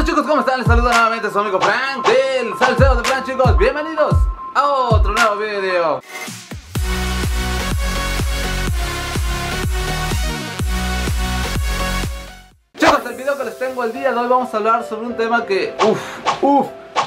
Hola chicos, ¿cómo están? Les saluda nuevamente su amigo Frank del Salseo de Frank, chicos. Bienvenidos a otro nuevo video. Chicos, el video que les tengo el día de hoy vamos a hablar sobre un tema que uf.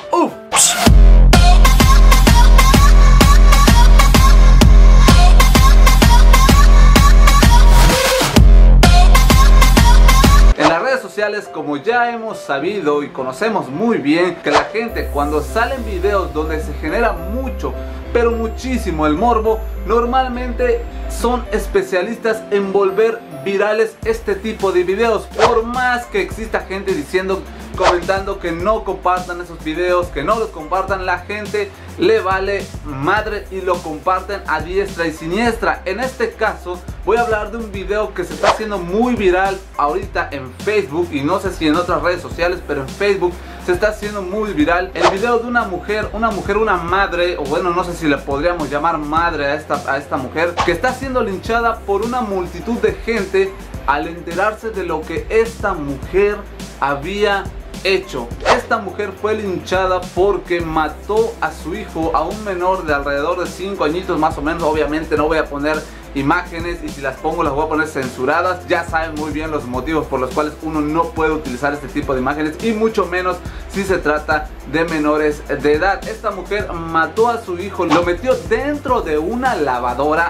Sociales, como ya hemos sabido y conocemos muy bien, que la gente cuando salen videos donde se genera mucho, pero muchísimo el morbo, normalmente son especialistas en volver virales este tipo de videos. Por más que exista gente comentando que no compartan esos videos, que no los compartan, la gente le vale madre y lo comparten a diestra y siniestra. En este caso voy a hablar de un video que se está haciendo muy viral ahorita en Facebook, y no sé si en otras redes sociales, pero en Facebook se está haciendo muy viral el video de una madre, o bueno, no sé si le podríamos llamar madre a esta mujer, que está siendo linchada por una multitud de gente al enterarse de lo que esta mujer había hecho. Esta mujer fue linchada porque mató a su hijo, a un menor de alrededor de 5 añitos más o menos. Obviamente no voy a poner imágenes, y si las pongo las voy a poner censuradas. Ya saben muy bien los motivos por los cuales uno no puede utilizar este tipo de imágenes, y mucho menos si se trata de menores de edad. Esta mujer mató a su hijo, lo metió dentro de una lavadora.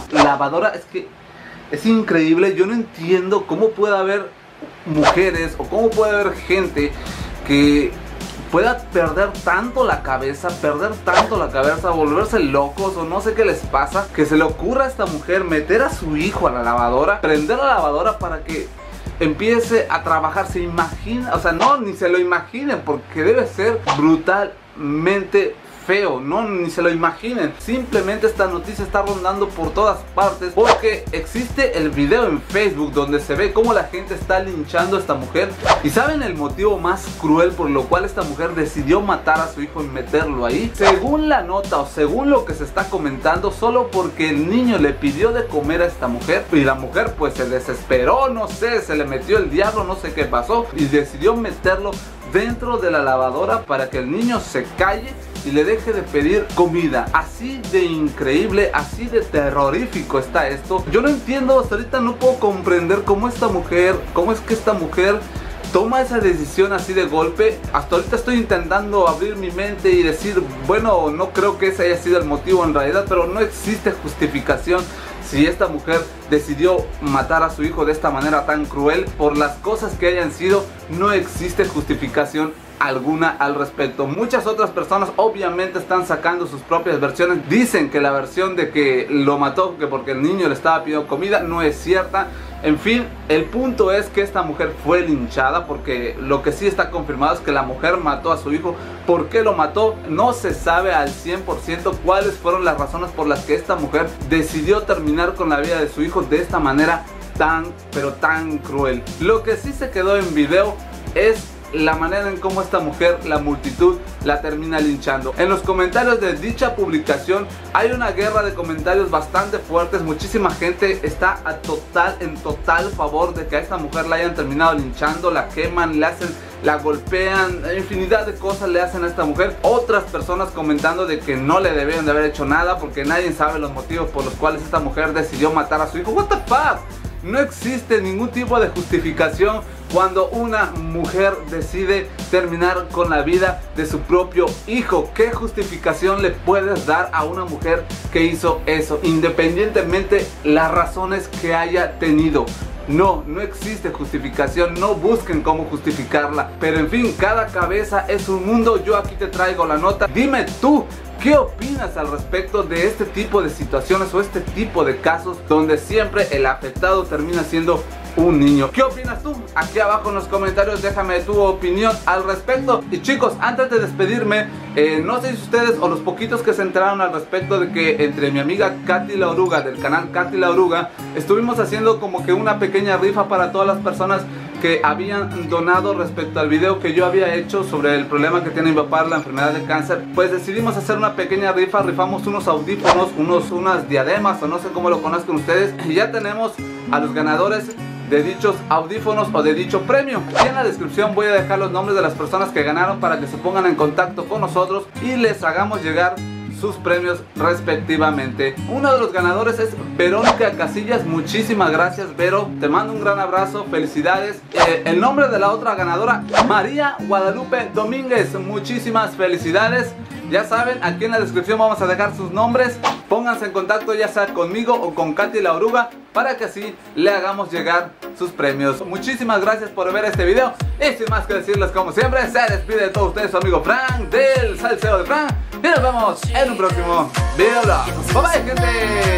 Es que es increíble. Yo no entiendo cómo puede haber mujeres o cómo puede haber gente que pueda perder tanto la cabeza, volverse locos, o no sé qué les pasa, que se le ocurra a esta mujer meter a su hijo a la lavadora, prender la lavadora para que empiece a trabajar. Se imagina, o sea, no, ni se lo imaginen, porque debe ser brutalmente feo, no, ni se lo imaginen. Simplemente esta noticia está rondando por todas partes porque existe el video en Facebook donde se ve cómo la gente está linchando a esta mujer. ¿Y saben el motivo más cruel por lo cual esta mujer decidió matar a su hijo y meterlo ahí? Según la nota, o según lo que se está comentando, solo porque el niño le pidió de comer a esta mujer, y la mujer pues se desesperó, no sé, se le metió el diablo, no sé qué pasó, y decidió meterlo dentro de la lavadora para que el niño se calle y le deje de pedir comida. Así de increíble, así de terrorífico está esto. Yo no entiendo, hasta ahorita no puedo comprender cómo es que esta mujer toma esa decisión así de golpe. Hasta ahorita estoy intentando abrir mi mente y decir, bueno, no creo que ese haya sido el motivo en realidad, pero no existe justificación. Si esta mujer decidió matar a su hijo de esta manera tan cruel, por las cosas que hayan sido, no existe justificación alguna al respecto. Muchas otras personas obviamente están sacando sus propias versiones. Dicen que la versión de que lo mató que porque el niño le estaba pidiendo comida no es cierta. En fin, el punto es que esta mujer fue linchada, porque lo que sí está confirmado es que la mujer mató a su hijo. ¿Por qué lo mató? No se sabe al 100% cuáles fueron las razones por las que esta mujer decidió terminar con la vida de su hijo de esta manera pero tan cruel. Lo que sí se quedó en video es la manera en cómo esta mujer, la multitud, la termina linchando. En los comentarios de dicha publicación hay una guerra de comentarios bastante fuertes. Muchísima gente está en total favor de que a esta mujer la hayan terminado linchando, la queman, la golpean, infinidad de cosas le hacen a esta mujer. Otras personas comentando de que no le debieron de haber hecho nada, porque nadie sabe los motivos por los cuales esta mujer decidió matar a su hijo. What the fuck? No existe ningún tipo de justificación cuando una mujer decide terminar con la vida de su propio hijo. ¿Qué justificación le puedes dar a una mujer que hizo eso, independientemente las razones que haya tenido? No existe justificación, no busquen cómo justificarla. Pero en fin, cada cabeza es un mundo. Yo aquí te traigo la nota. Dime tú, ¿qué opinas al respecto de este tipo de situaciones o este tipo de casos donde siempre el afectado termina siendo un niño? ¿Qué opinas tú? Aquí abajo en los comentarios déjame tu opinión al respecto. Y chicos, antes de despedirme, no sé si ustedes o los poquitos que se enteraron al respecto de que entre mi amiga Katy la Oruga del canal Katy la Oruga estuvimos haciendo como que una pequeña rifa para todas las personas que habían donado respecto al video que yo había hecho sobre el problema que tiene mi papá, la enfermedad de cáncer. Pues decidimos hacer una pequeña rifa. Rifamos unos audífonos, unas diademas, o no sé cómo lo conozcan ustedes, y ya tenemos a los ganadores de dichos audífonos o de dicho premio. Y en la descripción voy a dejar los nombres de las personas que ganaron para que se pongan en contacto con nosotros y les hagamos llegar sus premios respectivamente. Uno de los ganadores es Verónica Casillas. Muchísimas gracias, Vero, te mando un gran abrazo, felicidades. El nombre de la otra ganadora, María Guadalupe Domínguez. Muchísimas felicidades. Ya saben, aquí en la descripción vamos a dejar sus nombres. Pónganse en contacto ya sea conmigo o con Katy la Oruga para que así le hagamos llegar sus premios. Muchísimas gracias por ver este video. Y sin más que decirles, como siempre, se despide de todos ustedes su amigo Frank del Salseo de Frank. Y nos vemos en un próximo video. Bye bye, gente.